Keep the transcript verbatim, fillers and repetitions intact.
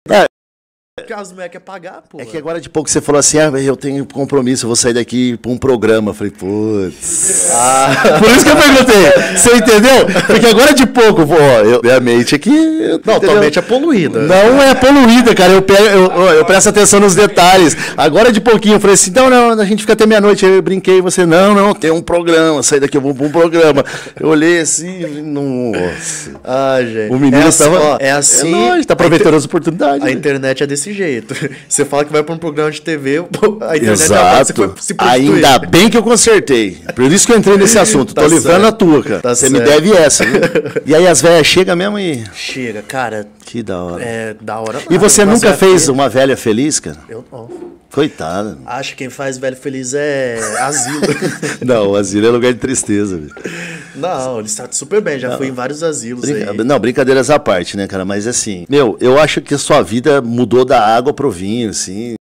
É. Porque as mulheres querem pagar, pô. É que agora de pouco você falou assim, ah, eu tenho compromisso, eu vou sair daqui pra um programa. Eu falei, putz. Ah. Por isso que eu perguntei. Você entendeu? Porque agora de pouco, pô, eu, minha mente aqui... Não, tua mente é poluída. Não é poluída, cara. Eu, pego, eu, eu, eu presto atenção nos detalhes. Agora de pouquinho, eu falei assim, não, não, a gente fica até meia-noite. Eu brinquei, você, não, não, tem um programa, sair daqui eu vou pra um programa. Eu olhei assim, nossa. Ah, gente. O menino é assim, tava... ó, é assim... É nóis, tá aproveitando inter... as oportunidades. A internet é desse jeito. Você fala que vai pra um programa de T V, a internet Exato. Você foi se prostituir. Ainda bem que eu consertei. Por isso que eu entrei nesse assunto. Tá Tô livrando certo. a tua, cara. Tá Você certo. me deve essa, viu? E aí as velhas chegam mesmo e... Chega, cara. Que da hora. É da hora. E você nada, nunca mas fez é- uma velha feliz, cara? Eu não. Coitada. Acho que quem faz velho feliz é asilo. Não, o asilo é lugar de tristeza, velho. Não, ele está super bem. Já fui em vários asilos Brinca... aí. Não, brincadeiras à parte, né, cara? Mas assim, meu, eu acho que a sua vida mudou da água pro vinho, assim.